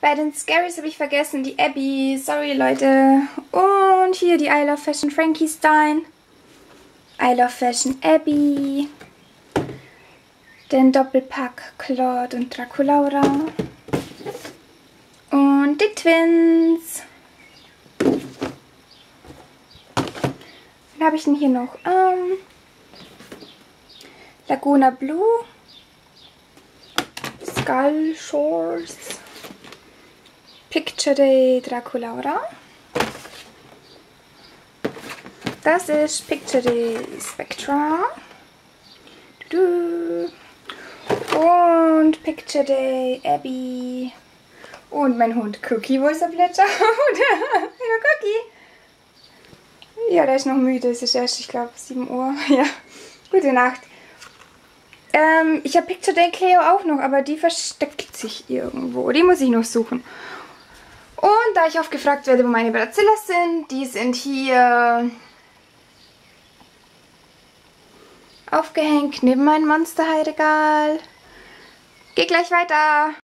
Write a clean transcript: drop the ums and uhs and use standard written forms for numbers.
Bei den Scaries habe ich vergessen, die Abby. Sorry, Leute. Und hier die I Love Fashion Frankenstein. I Love Fashion Abby. Den Doppelpack Claude und Draculaura. Und die Twins. Wen habe ich denn hier noch? Laguna Blue. Skull Shores. Picture Day Draculaura. Das ist Picture Day Spectra. Und Picture Day Abby. Und mein Hund Cookie. Wo ist der Plätscher? Hallo Cookie. Ja, der ist noch müde. Es ist erst, ich glaube, 7 Uhr. Ja, gute Nacht. Ich habe Picture Day Cleo auch noch, aber die versteckt sich irgendwo. Die muss ich noch suchen. Und da ich oft gefragt werde, wo meine Brazillas sind, die sind hier aufgehängt neben meinem Monster High Regal. Geh gleich weiter.